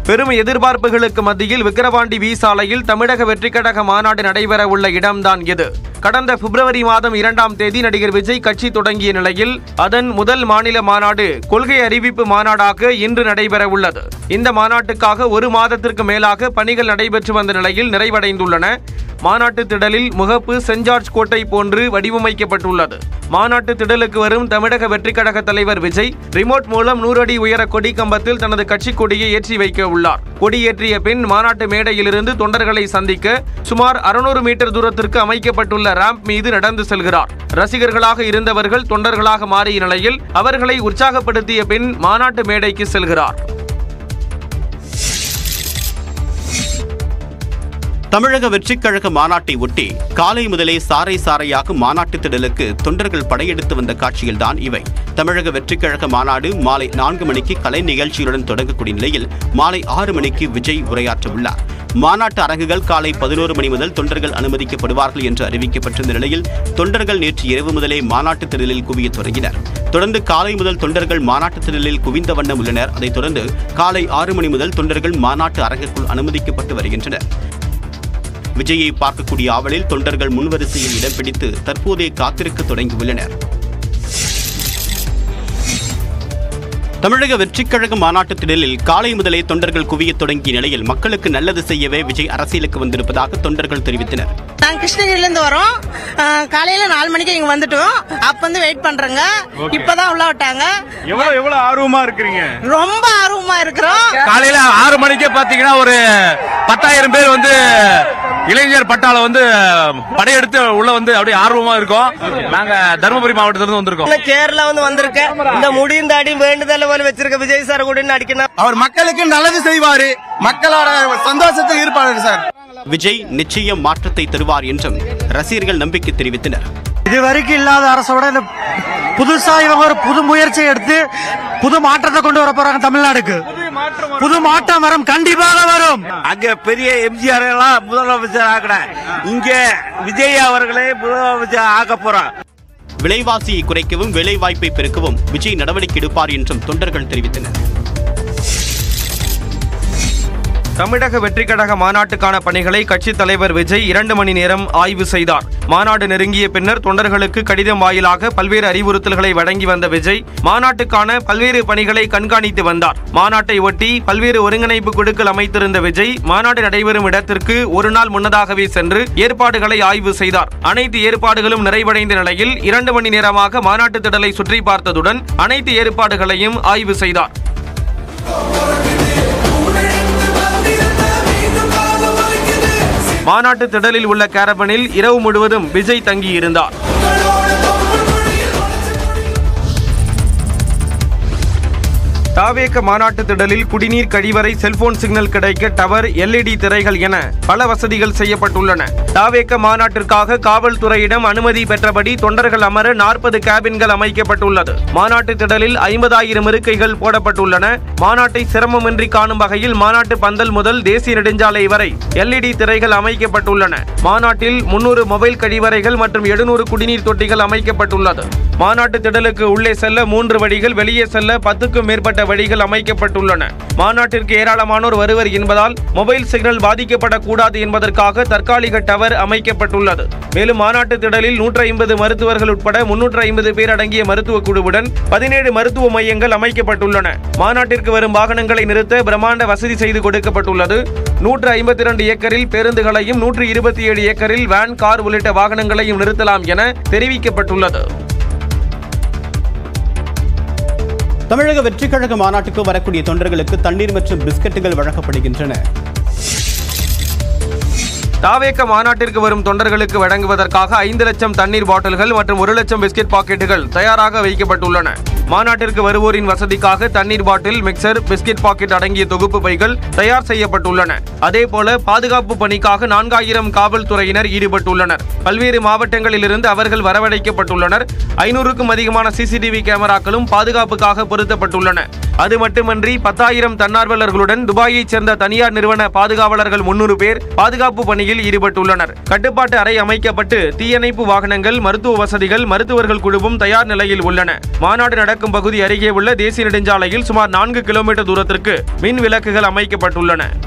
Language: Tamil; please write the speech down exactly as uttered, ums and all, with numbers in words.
பெரும் எதிர்பார்ப்புகளுக்கு மத்தியில் விக்கிரவாண்டி வி சாலையில் தமிழக வெற்றி கழக மாநாடு நடைபெற உள்ள இடம்தான் இது. கடந்த பிப்ரவரி மாதம் இரண்டாம் தேதி நடிகர் விஜய் கட்சி தொடங்கிய நிலையில் அதன் முதல் மாநில மாநாடு கொள்கை அறிவிப்பு மாநாடாக இன்று நடைபெற உள்ளது. இந்த மாநாட்டுக்காக ஒரு மாதத்திற்கு மேலாக பணிகள் நடைபெற்று வந்த நிலையில் நிறைவடைந்துள்ளன. மாநாட்டு திடலில் முகப்பு சென்ட் ஜார்ஜ் கோட்டை போன்று வடிவமைக்கப்பட்டுள்ளது. மாநாட்டு திடலுக்கு வரும் தமிழக வெற்றி கழக தலைவர் விஜய் ரிமோட் மூலம் நூறு அடி உயர கொடி கம்பத்தில் தனது கட்சி கொடியை ஏற்றி வைக்க உள்ளார். கொடியேற்றிய பின் மாநாட்டு மேடையிலிருந்து தொண்டர்களை சந்திக்க சுமார் அறுநூறு மீட்டர் தூரத்திற்கு அமைக்கப்பட்டுள்ள ராம்ப் மீது நடந்து செல்கிறார். ரசிகர்களாக இருந்தவர்கள் தொண்டர்களாக மாறிய நிலையில் அவர்களை உற்சாகப்படுத்திய பின் மாநாட்டு மேடைக்கு செல்கிறார். தமிழக வெற்றிக் கழக மாநாட்டை ஒட்டி காலை முதலே சாறை சாறையாக மாநாட்டு திடலுக்கு தொண்டர்கள் படையெடுத்து வந்த காட்சியில்தான் இவை. தமிழக வெற்றிக் கழக மாநாடு மாலை நான்கு மணிக்கு கலை நிகழ்ச்சியுடன் தொடங்கக்கூடிய நிலையில் மாலை ஆறு மணிக்கு விஜய் உரையாற்ற உள்ளார். மாநாட்டு அரங்குகள் காலை பதினோரு மணி முதல் தொண்டர்கள் அனுமதிக்கப்படுவார்கள் என்று அறிவிக்கப்பட்டிருந்த நிலையில் தொண்டர்கள் நேற்று இரவு முதலே மாநாட்டு திடலில் குவிய தொடங்கினர். தொடர்ந்து காலை முதல் தொண்டர்கள் மாநாட்டு திடலில் குவிந்த வண்ணம் உள்ளனர். அதைத் தொடர்ந்து காலை ஆறு மணி முதல் தொண்டர்கள் மாநாட்டு அரங்குக்குள் அனுமதிக்கப்பட்டு வருகின்றனர். விஜயை பார்க்கக்கூடிய ஆவலில் தொண்டர்கள் முன்வரிசையில் இடம் பிடித்து தற்போதே காத்திருக்க தொடங்கியுள்ளனர். தமிழக வெற்றிக் கழக மாநாட்டு திடலில் காலை முதலே தொண்டர்கள் குவிய தொடங்கிய நிலையில் மக்களுக்கு நல்லது செய்யவே விஜய் அரசியலுக்கு வந்திருப்பதாக தொண்டர்கள் தெரிவித்தனர். நாங்க கிருஷ்ணகிரியிலிருந்து வரோம். காலையில நாலு மணிக்கு இங்க வந்துட்டோம். அப்ப வந்து வெயிட் பண்றோங்க. இப்பதான் உள்ள விட்டாங்க. எவ்வளவு எவ்வளவு ஆர்வமா இருக்கிறீங்க? ரொம்ப ஆர்வமா இருக்கிறோம். காலையில ஆறு மணிக்கே பாத்தீங்கன்னா ஒரு பத்தாயிரம் பேர் வந்து இளைஞர் பட்டாளம் வந்து படையெடுத்து உள்ள வந்து அப்படியே ஆர்வமா இருக்கோம். நாங்க தருமபுரி மாவட்டத்திலிருந்து வந்திருக்கோம். கேரளா வந்து வந்திருக்கேன். இந்த முடியும் தாடி வேண்டுதல போல வச்சிருக்க விஜய் சார் கூட அடிக்கணும். அவர் மக்களுக்கு நல்லது செய்வாரு, மக்களோட சந்தோஷத்துக்கு இருப்பாரு சார். விஜய் நிச்சயம் மாற்றத்தை தருவார் என்றும் ரசிகர்கள் நம்பிக்கை தெரிவித்தனர். இதுவரைக்கும் இல்லாத அரசோட புதுசா இவங்க ஒரு புது முயற்சியை எடுத்து புது மாற்றத்தை கொண்டு வர போறாங்க. தமிழ்நாடுக்கு புது மாற்றம் வரும், கண்டிப்பாக வரும். அங்க பெரிய எம்ஜிஆர் எல்லாம் முதலமைச்சர் ஆகிற இங்க விஜய் அவர்களே முதலமைச்சர் ஆக போறார். விலைவாசியை குறைக்கவும் வேலை வாய்ப்பை பெருக்கவும் விஜய் நடவடிக்கை எடுப்பார் என்றும் தொண்டர்கள் தெரிவித்தனர். தமிழக வெற்றி கழக மாநாட்டுக்கான பணிகளை கட்சித் தலைவர் விஜய் இரண்டு மணி நேரம் ஆய்வு செய்தார். மாநாடு நெருங்கிய பின்னர் தொண்டர்களுக்கு கடிதம் வாயிலாக பல்வேறு அறிவுறுத்தல்களை வழங்கி வந்த விஜய் மாநாட்டுக்கான பல்வேறு பணிகளை கண்காணித்து வந்தார். மாநாட்டை ஒட்டி பல்வேறு ஒருங்கிணைப்பு குழுக்கள் அமைத்திருந்த விஜய் மாநாடு நடைபெறும் இடத்திற்கு ஒரு நாள் முன்னதாகவே சென்று ஏற்பாடுகளை ஆய்வு செய்தார். அனைத்து ஏற்பாடுகளும் நிறைவடைந்த நிலையில் இரண்டு மணி நேரமாக மாநாட்டு திடலை சுற்றி பார்த்ததுடன் அனைத்து ஏற்பாடுகளையும் ஆய்வு செய்தார். மாநாட்டு திடலில் உள்ள கேரவனில் இரவு முழுவதும் விஜய் தங்கியிருந்தார். டிவிகே மாநாட்டு திடலில் குடிநீர், கழிவறை, செல்போன் சிக்னல் கிடைக்க டவர், எல்இடி திரைகள் என பல வசதிகள் செய்யப்பட்டுள்ளன. டிவிகே மாநாட்டிற்காக காவல்துறையிடம் அனுமதி பெற்றபடி தொண்டர்கள் அமர நாற்பது கேபின்கள் அமைக்கப்பட்டுள்ளது. மாநாட்டு திடலில் ஐம்பதாயிரம் இருக்கைகள் போடப்பட்டுள்ளன. மாநாட்டை சிரமமின்றி காணும் வகையில் மாநாட்டு பந்தல் முதல் தேசிய நெடுஞ்சாலை வரை எல்இடி திரைகள் அமைக்கப்பட்டுள்ளன. மாநாட்டில் முன்னூறு மொபைல் கழிவறைகள் மற்றும் எழுநூறு குடிநீர் தொட்டிகள் அமைக்கப்பட்டுள்ளது. மாநாட்டு திடலுக்கு உள்ளே செல்ல மூன்று வழிகள், வெளியே செல்ல பத்துக்கும் மேற்பட்ட வழிகள் அமைக்கப்பட்டுள்ளன. மாநாட்டிற்கு ஏராளமானோர் வருவர் என்பதால் மொபைல் சிக்னல் பாதிக்கப்படக்கூடாது என்பதற்காக தற்காலிக டவர் அமைக்கப்பட்டுள்ளது. மேலும் மாநாட்டு திடலில் நூற்றி ஐம்பது மருத்துவர்கள் உட்பட முன்னூற்று ஐம்பது பேர் அடங்கிய மருத்துவ குழுவுடன் பதினேழு மருத்துவ மையங்கள் அமைக்கப்பட்டுள்ளன. மாநாட்டிற்கு வரும் வாகனங்களை நிறுத்த பிரம்மாண்ட வசதி செய்து கொடுக்கப்பட்டுள்ளது. நூற்று ஐம்பத்தி இரண்டு ஏக்கரில் பேருந்துகளையும் நூற்று இருபத்தி ஏழு ஏக்கரில் வேன், கார் உள்ளிட்ட வாகனங்களையும் நிறுத்தலாம் என தெரிவிக்கப்பட்டுள்ளது. தமிழக வெற்றிக் கழக மாநாட்டுக்கு வரக்கூடிய தொண்டர்களுக்கு தண்ணீர் மற்றும் பிஸ்கட்டுகள் வழங்கப்படுகின்றன. டிவிகே மாநாட்டிற்கு வரும் தொண்டர்களுக்கு வழங்குவதற்காக ஐந்து லட்சம் தண்ணீர் பாட்டில்கள் மற்றும் ஒரு லட்சம் பிஸ்கெட் பாக்கெட்டுகள் தயாராக வைக்கப்பட்டுள்ளன. மாநாட்டிற்கு வருவோரின் வசதிக்காக தண்ணீர் பாட்டில், மிக்சர், பிஸ்கெட் பாக்கெட் அடங்கிய தொகுப்பு பைகள் தயார் செய்யப்பட்டுள்ளன. அதேபோல பாதுகாப்பு பணிக்காக நான்காயிரம் காவல்துறையினர் ஈடுபட்டுள்ளனர். பல்வேறு மாவட்டங்களில் இருந்து அவர்கள் வரவழைக்கப்பட்டுள்ளனர். ஐநூறுக்கும் அதிகமான சிசிடிவி கேமராக்களும் பாதுகாப்புக்காக பொருத்தப்பட்டுள்ளன. அது மட்டுமன்றி பத்தாயிரம் தன்னார்வலர்களுடன் துபாயைச் சேர்ந்த தனியார் நிறுவன பாதுகாவலர்கள் முன்னூறு பேர் பாதுகாப்பு பணியில் ஈடுபட்டுள்ளனர். கட்டுப்பாட்டு அறை அமைக்கப்பட்டு தீயணைப்பு வாகனங்கள், மருத்துவ வசதிகள், மருத்துவர்கள் குழுவும் தயார் நிலையில் உள்ளன. மாநாடு நடக்க கடக்கும் பகுதி அருகே உள்ள தேசிய நெடுஞ்சாலையில் சுமார் நான்கு கிலோமீட்டர் தூரத்திற்கு மின் விளக்குகள் அமைக்கப்பட்டுள்ளன.